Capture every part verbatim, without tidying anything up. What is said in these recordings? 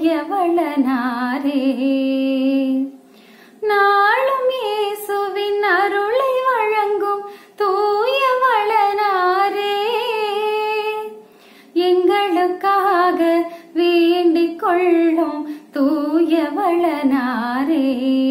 தூயவளனாரே. நாளும் இயேசுவின் அருளை வழங்கும் தூயவளனாரே, எங்களுக்காக வேண்டிக் கொள்ளும் தூயவளனாரே.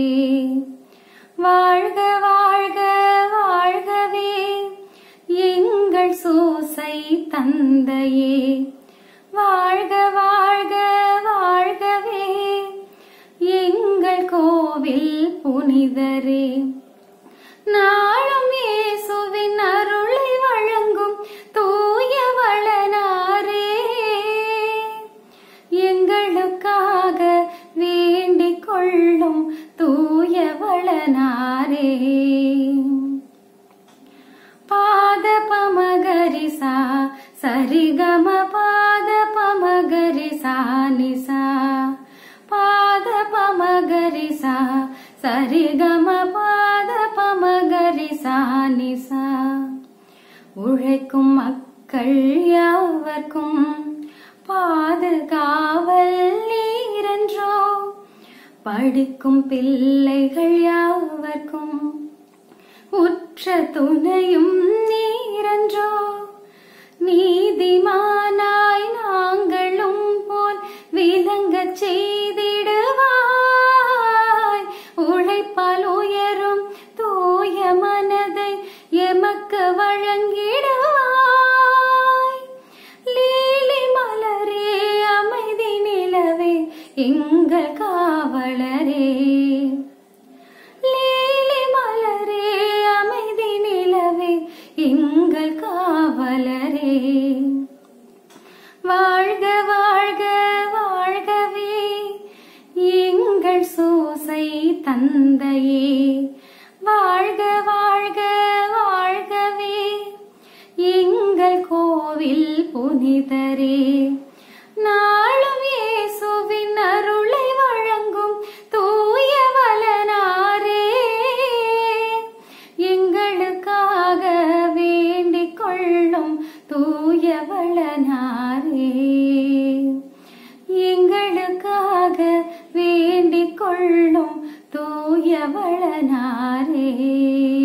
வாழ்க வாழ்க வாழ்கவே எங்கள் சூசை தந்தையே, வாழ்க வாழ்க வாழ்கவே எங்கள் கோவில் புனிதரே. நாளும் இயேசுவின் அருளை வழங்கும் தூயவளனாரே, எங்களுக்காக வேண்டிக் கொள்ளும் தூயவளனாரே. பாத பமகரிசா சரிகம பாத பமகரிசா நிசா, பாத பமகரிசா சரிகம பாத பமகரிசா நிசா. உழைக்கும் மக்கள் யாவர்க்கும் பாதுகாவல் நீரென்றோ, படிக்கும் பிள்ளைகள் யாவர்க்கும் உற்ற துணையும் நீரென்றோ. நீதிமானாய் நாங்களும் போல் விளங்கச் செய்திடுவாய், உழைப்பால் உயரும் தூய மனதை எமக்கு வழங்கிடுவாய். லீலி மலரே அமைதி நிலவே எங்கள் காவலரே, லீலி மலரே அமைதி நிலவே எங்கள் காவலரே. வாழ்க வாழ்க வாழ்கவே எங்கள் சூசை தந்தையே, வாழ்க வாழ்க வாழ்கவே எங்கள் கோவில் புனிதரே. நாளும் இயேசுவின் அருளை வழங்கும் தூயவளனாரே, எங்களுக்காக வேண்டிக் கொள்ளும் தூயவளனாரே, எங்களுக்காக வேண்டிக் கொள்ளும் தூயவளனாரே.